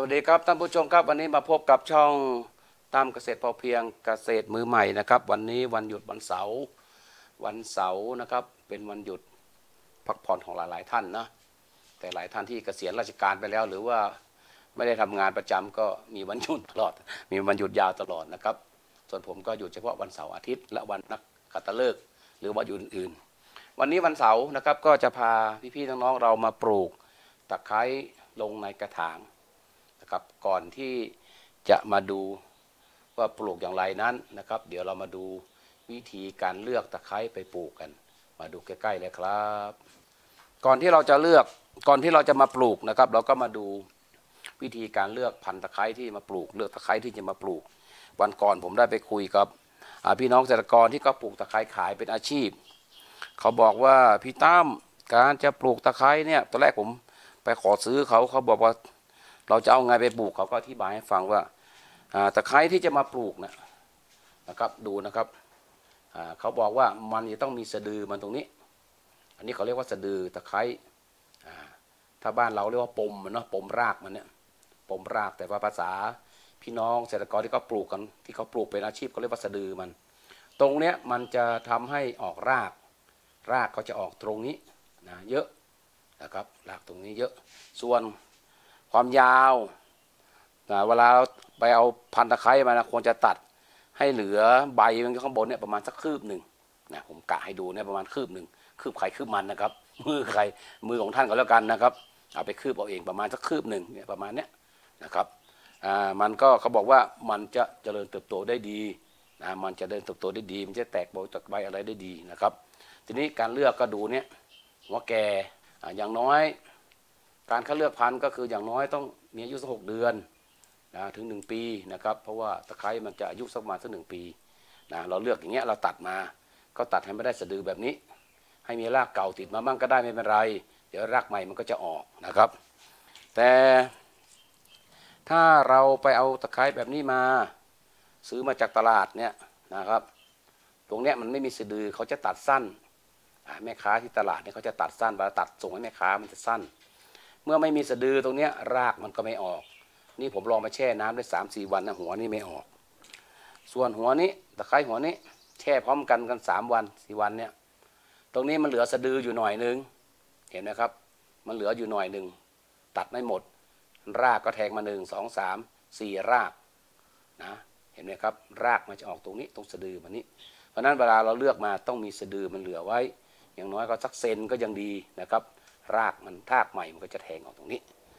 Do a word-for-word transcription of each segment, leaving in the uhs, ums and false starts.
วัสดีครับท่านผู้ชมครับวันนี้มาพบกับช่องตามเกษตรพอเพียงเกษตรมือใหม่นะครับวันนี้วันหยุดวันเสาร์วันเสาร์นะครับเป็นวันหยุดพักผ่อนของหลายๆท่านนะแต่หลายท่านที่เกษียณราชการไปแล้วหรือว่าไม่ได้ทำงานประจำก็มีวันหยุดตลอดมีวันหยุดยาวตลอดนะครับส่วนผมก็หยุดเฉพาะวันเสาร์อาทิตย์และวันนักขัตฤกษ์หรือวันหยุดอื่นๆวันนี้วันเสาร์นะครับก็จะพาพี่ๆน้องๆเรามาปลูกตะไคร้ลงในกระถางนะครับก่อนที่จะมาดูว่าปลูกอย่างไรนั้นนะครับเดี๋ยวเรามาดูวิธีการเลือกตะไคร้ไปปลูกกันมาดูใกล้ๆเลยครับก่อนที่เราจะเลือกก่อนที่เราจะมาปลูกนะครับเราก็มาดูวิธีการเลือกพันธุ์ตะไคร้ที่มาปลูกเลือกตะไคร้ที่จะมาปลูกวันก่อนผมได้ไปคุยกับพี่น้องเกษตรกรที่เขาปลูกตะไคร้ขายเป็นอาชีพเขาบอกว่าพี่ตั้มการจะปลูกตะไคร้เนี่ยตอนแรกผมไปขอซื้อเขาเขาบอกว่าเราจะเอาไงไปปลูกเขาก็อธิบายให้ฟังว่าตะไคร้ที่จะมาปลูกนะนะครับดูนะครับเขาบอกว่ามันจะต้องมีสะดือมันตรงนี้อันนี้เขาเรียกว่าสะดือตะไคร้ถ้าบ้านเราเรียกว่าปมมันเนาะปมรากมันเนี่ยปมรากแต่ว่าภาษาพี่น้องเกษตรกรที่เขาปลูกกันที่เขาปลูกเป็นอาชีพเขาเรียกว่าสะดือมันตรงเนี้ยมันจะทำให้ออกรากรากเขาจะออกตรงนี้นะเยอะนะครับรากตรงนี้เยอะส่วนความยาวนะเวลาไปเอาพันธุ์ตะไคร้มานะควรจะตัดให้เหลือใบมันข้างบนเนี่ยประมาณสักคืบหนึ่งนะผมกะให้ดูเนี่ยประมาณคืบหนึ่งคืบไข่คืบมันนะครับมือใครมือของท่านก็แล้วกันนะครับเอาไปคืบเอาเองประมาณสักคืบหนึ่งเนี่ยประมาณเนี้ยนะครับอ่ามันก็เขาบอกว่ามันจะเจริญเติบโตได้ดีนะมันจะเดินเติบโตได้ดีมันจะแตกใบแตกใบอะไรได้ดีนะครับทีนี้การเลือกก็ดูเนี่ยหัวแก่อย่างน้อยการคัดเลือกพันธุ์ก็คืออย่างน้อยต้องมีอายุสักหกเดือนนะถึงหนึ่งปีนะครับเพราะว่าตะไคร้มันจะอายุสักประมาณสักหนึ่งปีนะเราเลือกอย่างเงี้ยเราตัดมาก็ตัดให้ไม่ได้สะดือแบบนี้ให้มีรากเก่าติดมาบ้างก็ได้ไม่เป็นไรเดี๋ยวรากใหม่มันก็จะออกนะครับแต่ถ้าเราไปเอาตะไคร้แบบนี้มาซื้อมาจากตลาดเนี่ยนะครับตรงเนี้ยมันไม่มีสะดือเขาจะตัดสั้นแม่ค้าที่ตลาดเนี่ยเขาจะตัดสั้นเวลาตัดส่งให้แม่ค้ามันจะสั้นเมื่อไม่มีสะดือตรงเนี้ยรากมันก็ไม่ออกนี่ผมลองมาแช่น้ำได้สามสี่วันนะหัวนี่ไม่ออกส่วนหัวนี้ตะไคร้หัวนี้แช่พร้อมกันกันสามวันสี่วันเนี่ยตรงนี้มันเหลือสะดืออยู่หน่อยนึงเห็นไหมครับมันเหลืออยู่หน่อยหนึ่งตัดไม่หมดรากก็แทงมาหนึ่งสองสามสี่รากนะเห็นไหมครับรากมันจะออกตรงนี้ตรงสะดือมันนี้เพราะนั้นเวลาเราเลือกมาต้องมีสะดือมันเหลือไว้อย่างน้อยก็สักเซนก็ยังดีนะครับรากมันรากใหม่มันก็จะแทงออกตรงนี้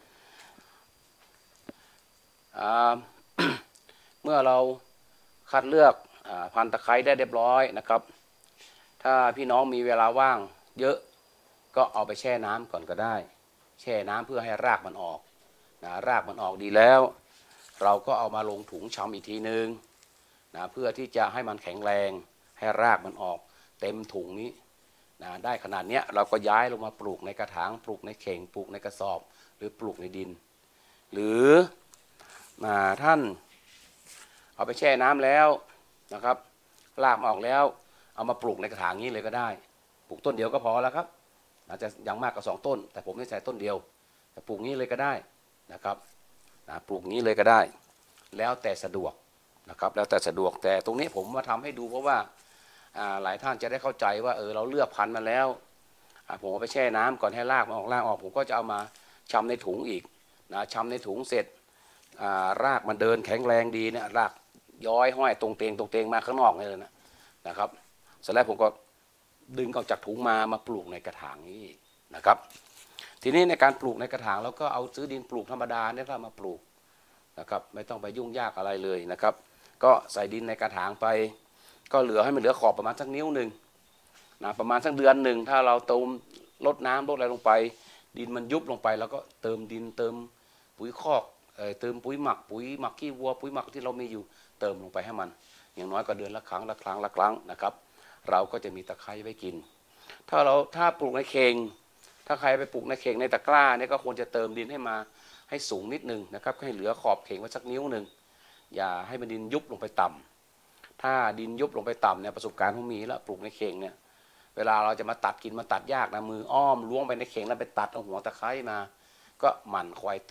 เมื่อเราคัดเลือกพันธุ์ตะไคร้ได้เรียบร้อยนะครับถ้าพี่น้องมีเวลาว่างเยอะก็เอาไปแช่น้ำก่อนก็ได้แช่น้ำเพื่อให้รากมันออกนะรากมันออกดีแล้วเราก็เอามาลงถุงชำอีกทีนึงนะเพื่อที่จะให้มันแข็งแรงให้รากมันออกเต็มถุงนี้นะได้ขนาดนี้เราก็ย้ายลงมาปลูกในกระถางปลูกในเข่งปลูกในกระสอบหรือปลูกในดินหรือมาท่านเอาไปแช่น้ำแล้วนะครับรากออกแล้วเอามาปลูกในกระถางนี้เลยก็ได้ปลูกต้นเดียวก็พอแล้วครับอาจจะอย่างมากก็สองต้นแต่ผมไม่ใส่ต้นเดียวแต่ปลูกนี้เลยก็ได้นะครับนะปลูกนี้เลยก็ได้แล้วแต่สะดวกนะครับแล้วแต่สะดวกแต่ตรงนี้ผมมาทำให้ดูเพราะว่าหลายท่านจะได้เข้าใจว่าเออเราเลือกพันธุ์มาแล้วผมเอาไปแช่น้ำก่อนให้รากมันออกรากออกผมก็จะเอามาชำในถุงอีกนะชำในถุงเสร็จรากมันเดินแข็งแรงดีเนี่ยรากย้อยห้อยตรงเตงตรงเตงมาข้างนอกเลยนะนะครับเสร็จแล้วผมก็ดึงออกจากถุงมามาปลูกในกระถางนี้นะครับทีนี้ในการปลูกในกระถางเราก็เอาซื้อดินปลูกธรรมดาเนี่ยถ้ามาปลูกนะครับไม่ต้องไปยุ่งยากอะไรเลยนะครับก็ใส่ดินในกระถางไปก็เหลือให้มันเหลือขอบประมาณสักนิ้วหนึ่งนะประมาณสักเดือนหนึ่งถ้าเราเติมลดน้ำลดอะไรลงไปดินมันยุบลงไปแล้วก็เติมดินเติมปุ๋ยคอกเติมปุ๋ยหมักปุ๋ยหมักขี้วัวปุ๋ยหมักที่เรามีอยู่เติมลงไปให้มันอย่างน้อยก็เดือนละครั้งละครั้งละครั้งนะครับเราก็จะมีตะไคร้ไว้กินถ้าเราถ้าปลูกในเข่งถ้าใครไปปลูกในเข่งในตะกร้าเนี่ยก็ควรจะเติมดินให้มาให้สูงนิดนึงนะครับให้เหลือขอบเข่งไว้สักนิ้วหนึ่งอย่าให้มันดินยุบลงไปต่ำถ้าดินยุบลงไปต่ำเนี่ยประสบการณ์ผมมีแล้วปลูกในเข่งเนี่ยเวลาเราจะมาตัดกินมาตัดยากนะมืออ้อมล้วงไปในเข่งแล้วไปตัดเอาหัวตะไคร้มาก็หมั่นคอยเติม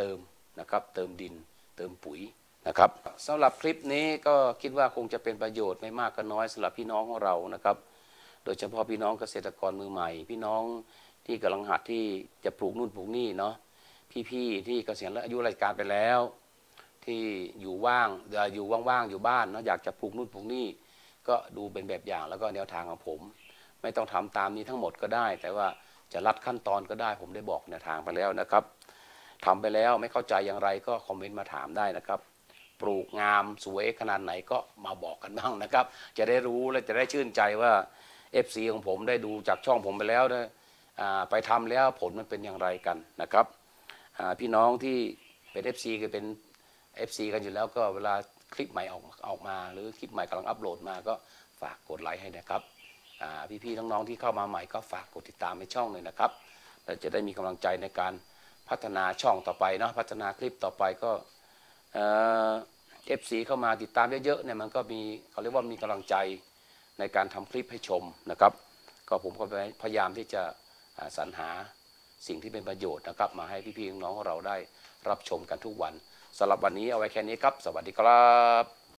นะครับเติมดินเติมปุ๋ยนะครับสำหรับคลิปนี้ก็คิดว่าคงจะเป็นประโยชน์ไม่มากก็น้อยสำหรับพี่น้องของเรานะครับโดยเฉพาะพี่น้องเกษตรกรมือใหม่พี่น้องที่กำลังหัดที่จะปลูกนู่นปลูกนี่เนาะพี่ๆที่เกษียณอายุราชการไปแล้วที่อยู่ว่างอยู่ว่างๆอยู่บ้านเนาะอยากจะปลูกนู่นปลูกนี่ก็ดูเป็นแบบอย่างแล้วก็แนวทางของผมไม่ต้องทำตามนี้ทั้งหมดก็ได้แต่ว่าจะลัดขั้นตอนก็ได้ผมได้บอกแนวทางไปแล้วนะครับทำไปแล้วไม่เข้าใจอย่างไรก็คอมเมนต์มาถามได้นะครับปลูกงามสวยขนาดไหนก็มาบอกกันบ้างนะครับจะได้รู้และจะได้ชื่นใจว่า เอฟ ซี ของผมได้ดูจากช่องผมไปแล้วนะไปทำแล้วผลมันเป็นอย่างไรกันนะครับพี่น้องที่เป็น เอฟ ซี ก็เป็น เอฟ ซี กันอยู่แล้วก็เวลาคลิปใหม่ออกออกมาหรือคลิปใหม่กำลังอัปโหลดมาก็ฝากกดไลค์ให้นะครับพี่ๆน้องๆที่เข้ามาใหม่ก็ฝากกดติดตามในช่องเลยนะครับเราจะได้มีกำลังใจในการพัฒนาช่องต่อไปเนาะพัฒนาคลิปต่อไปก็เอฟซีเข้ามาติดตามเยอะๆเนี่ยมันก็มีเขาเรียกว่ามีกำลังใจในการทำคลิปให้ชมนะครับก็ผมก็พยายามที่จะสรรหาสิ่งที่เป็นประโยชน์นะครับมาให้พี่ๆน้องๆเราได้รับชมกันทุกวันสำหรับวันนี้เอาไว้แค่นี้ครับสวัสดีครับ